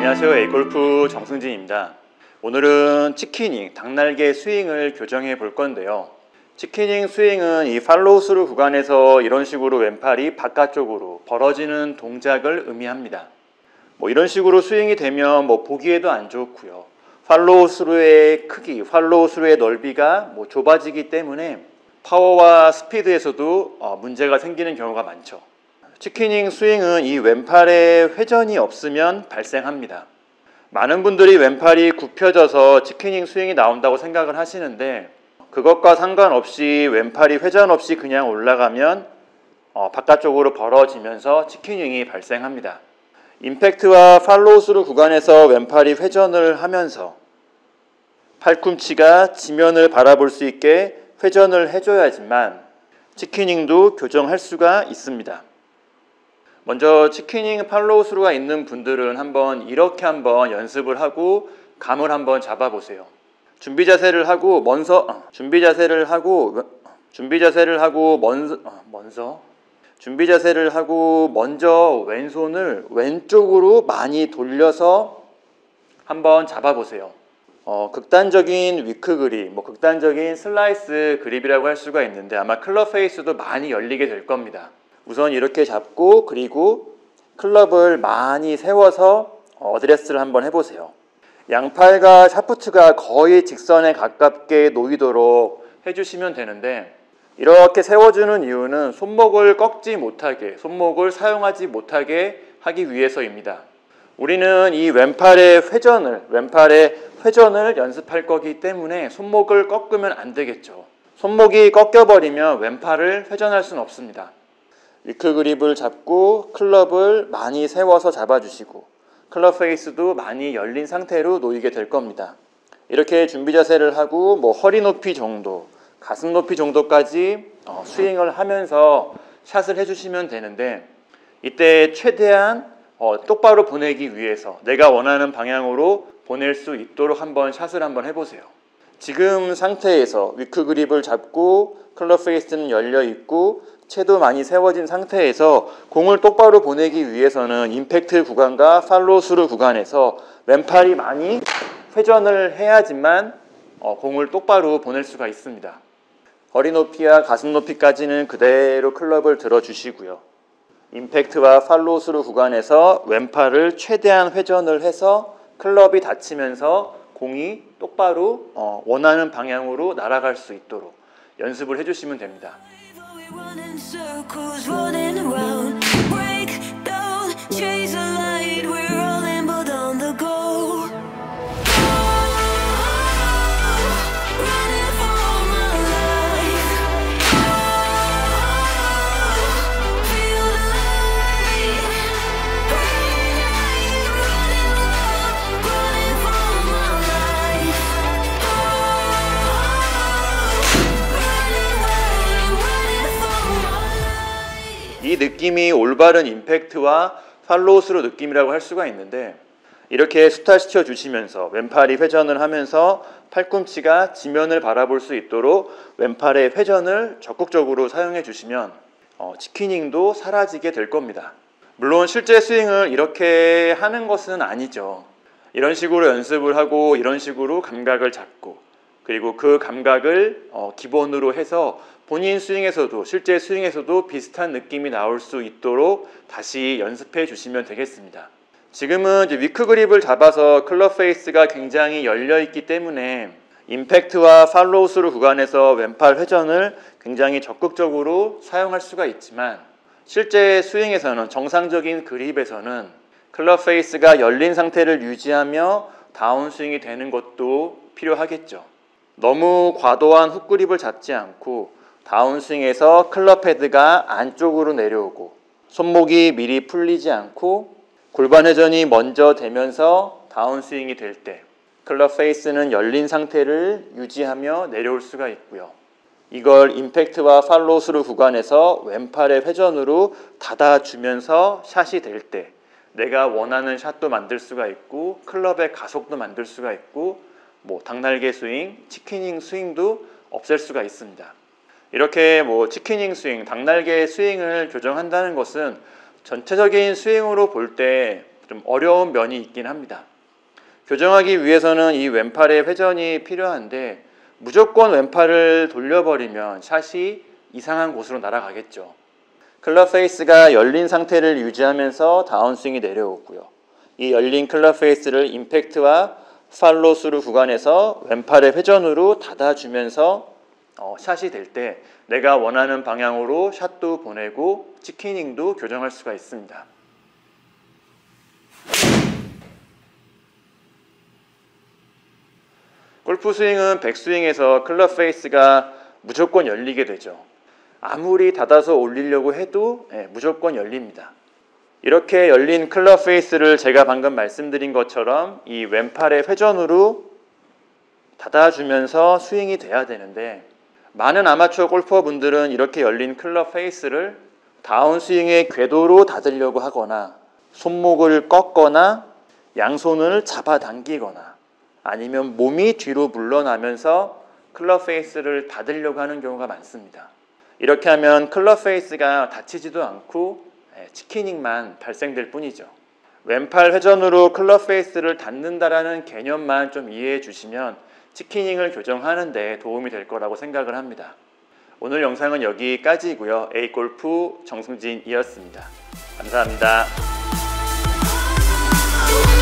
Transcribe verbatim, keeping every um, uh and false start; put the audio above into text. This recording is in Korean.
안녕하세요. 에이골프 정승진입니다. 오늘은 치키닝, 닭날개 스윙을 교정해 볼 건데요. 치키닝 스윙은 이 팔로우 스루 구간에서 이런 식으로 왼팔이 바깥쪽으로 벌어지는 동작을 의미합니다. 뭐 이런 식으로 스윙이 되면 뭐 보기에도 안 좋고요. 팔로우 스루의 크기, 팔로우 스루의 넓이가 뭐 좁아지기 때문에 파워와 스피드에서도 어 문제가 생기는 경우가 많죠. 치키닝 스윙은 이 왼팔에 회전이 없으면 발생합니다. 많은 분들이 왼팔이 굽혀져서 치키닝 스윙이 나온다고 생각을 하시는데, 그것과 상관없이 왼팔이 회전 없이 그냥 올라가면 어, 바깥쪽으로 벌어지면서 치키닝이 발생합니다. 임팩트와 팔로우 스루 구간에서 왼팔이 회전을 하면서 팔꿈치가 지면을 바라볼 수 있게 회전을 해줘야지만 치키닝도 교정할 수가 있습니다. 먼저 치키닝 팔로우 스루가 있는 분들은 한번 이렇게 한번 연습을 하고 감을 한번 잡아보세요. 준비 자세를 하고 먼저 어, 준비 자세를 하고 준비 자세를 하고 먼저 어, 먼저 준비 자세를 하고 먼저 왼손을 왼쪽으로 많이 돌려서 한번 잡아보세요. 어, 극단적인 위크 그립, 뭐 극단적인 슬라이스 그립이라고 할 수가 있는데 아마 클럽 페이스도 많이 열리게 될 겁니다. 우선 이렇게 잡고 그리고 클럽을 많이 세워서 어드레스를 한번 해보세요. 양팔과 샤프트가 거의 직선에 가깝게 놓이도록 해주시면 되는데, 이렇게 세워주는 이유는 손목을 꺾지 못하게, 손목을 사용하지 못하게 하기 위해서입니다. 우리는 이 왼팔의 회전을, 왼팔의 회전을 연습할 거기 때문에 손목을 꺾으면 안 되겠죠. 손목이 꺾여버리면 왼팔을 회전할 수는 없습니다. 위크 그립을 잡고 클럽을 많이 세워서 잡아주시고 클럽 페이스도 많이 열린 상태로 놓이게 될 겁니다. 이렇게 준비 자세를 하고 뭐 허리 높이 정도, 가슴 높이 정도까지 어, 스윙을 하면서 샷을 해주시면 되는데, 이때 최대한 어, 똑바로 보내기 위해서 내가 원하는 방향으로 보낼 수 있도록 한번 샷을 한번 해보세요. 지금 상태에서 위크 그립을 잡고 클럽 페이스는 열려 있고 채도 많이 세워진 상태에서 공을 똑바로 보내기 위해서는 임팩트 구간과 팔로우 스루 구간에서 왼팔이 많이 회전을 해야지만 어, 공을 똑바로 보낼 수가 있습니다. 허리 높이와 가슴 높이까지는 그대로 클럽을 들어주시고요. 임팩트와 팔로우 스루 구간에서 왼팔을 최대한 회전을 해서 클럽이 닫히면서 공이 똑바로 어, 원하는 방향으로 날아갈 수 있도록 연습을 해주시면 됩니다. Running circles, running around, break down, chase a light, we're rolling but on the go. Running for my life, feel the light, running, running for my life, 이 느낌이 올바른 임팩트와 팔로우 스루 느낌이라고 할 수가 있는데, 이렇게 스타시켜 주시면서 왼팔이 회전을 하면서 팔꿈치가 지면을 바라볼 수 있도록 왼팔의 회전을 적극적으로 사용해 주시면 어, 치키닝도 사라지게 될 겁니다. 물론 실제 스윙을 이렇게 하는 것은 아니죠. 이런 식으로 연습을 하고 이런 식으로 감각을 잡고 그리고 그 감각을 어, 기본으로 해서 본인 스윙에서도 실제 스윙에서도 비슷한 느낌이 나올 수 있도록 다시 연습해 주시면 되겠습니다. 지금은 이제 위크 그립을 잡아서 클럽 페이스가 굉장히 열려 있기 때문에 임팩트와 팔로우 스루 구간에서 왼팔 회전을 굉장히 적극적으로 사용할 수가 있지만, 실제 스윙에서는 정상적인 그립에서는 클럽 페이스가 열린 상태를 유지하며 다운 스윙이 되는 것도 필요하겠죠. 너무 과도한 훅 그립을 잡지 않고 다운스윙에서 클럽 헤드가 안쪽으로 내려오고 손목이 미리 풀리지 않고 골반 회전이 먼저 되면서 다운스윙이 될 때 클럽 페이스는 열린 상태를 유지하며 내려올 수가 있고요. 이걸 임팩트와 팔로우 스루 구간에서 왼팔의 회전으로 닫아주면서 샷이 될 때 내가 원하는 샷도 만들 수가 있고 클럽의 가속도 만들 수가 있고 뭐 닭날개 스윙, 치키닝 스윙도 없앨 수가 있습니다. 이렇게 뭐 치키닝 스윙, 닭날개 스윙을 교정한다는 것은 전체적인 스윙으로 볼 때 좀 어려운 면이 있긴 합니다. 교정하기 위해서는 이 왼팔의 회전이 필요한데 무조건 왼팔을 돌려버리면 샷이 이상한 곳으로 날아가겠죠. 클럽 페이스가 열린 상태를 유지하면서 다운스윙이 내려오고요. 이 열린 클럽 페이스를 임팩트와 팔로우 스루 구간에서 왼팔의 회전으로 닫아주면서 어, 샷이 될 때 내가 원하는 방향으로 샷도 보내고 치키닝도 교정할 수가 있습니다. 골프 스윙은 백스윙에서 클럽 페이스가 무조건 열리게 되죠. 아무리 닫아서 올리려고 해도 예, 무조건 열립니다. 이렇게 열린 클럽 페이스를 제가 방금 말씀드린 것처럼 이 왼팔의 회전으로 닫아주면서 스윙이 돼야 되는데 많은 아마추어 골퍼 분들은 이렇게 열린 클럽 페이스를 다운스윙의 궤도로 닫으려고 하거나 손목을 꺾거나 양손을 잡아당기거나 아니면 몸이 뒤로 물러나면서 클럽 페이스를 닫으려고 하는 경우가 많습니다. 이렇게 하면 클럽 페이스가 닫히지도 않고 치키닝만 발생될 뿐이죠. 왼팔 회전으로 클럽 페이스를 닫는다라는 개념만 좀 이해해 주시면 치키닝을 교정하는 데 도움이 될 거라고 생각을 합니다. 오늘 영상은 여기까지고요. 에이골프 정승진이었습니다. 감사합니다.